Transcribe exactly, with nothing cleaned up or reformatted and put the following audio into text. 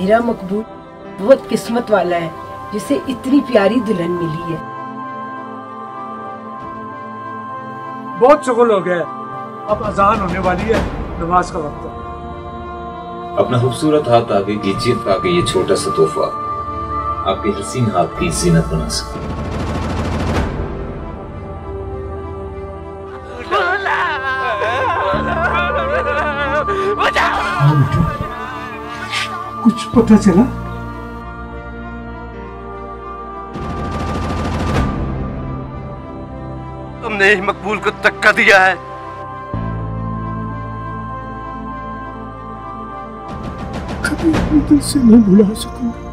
मेरा मकबूल बहुत किस्मत वाला है जिसे इतनी प्यारी दुल्हन मिली है। बहुत शुगल हो गया, अब अजान होने वाली है, नमाज का वक्त है। अपना खूबसूरत हाथ आगे कीजिए ताकि ये छोटा सा तोहफा आपके हसीन हाथ की जीनत बना सके। कुछ पता चला? तुमने ही मकबूल को धक्का दिया है। कभी अपने दिल से नहीं भुला सकूंगा।